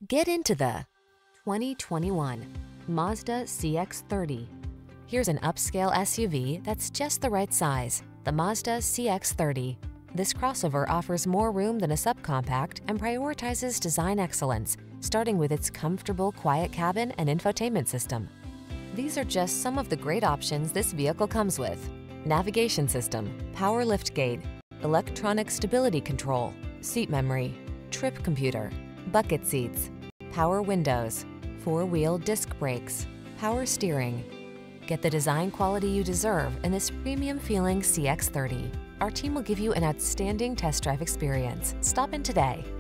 Get into the 2021 Mazda CX-30. Here's an upscale SUV that's just the right size, the Mazda CX-30. This crossover offers more room than a subcompact and prioritizes design excellence, starting with its comfortable, quiet cabin and infotainment system. These are just some of the great options this vehicle comes with: navigation system, power liftgate, electronic stability control, seat memory, trip computer, bucket seats, power windows, four-wheel disc brakes, power steering. Get the design quality you deserve in this premium-feeling CX-30. Our team will give you an outstanding test drive experience. Stop in today.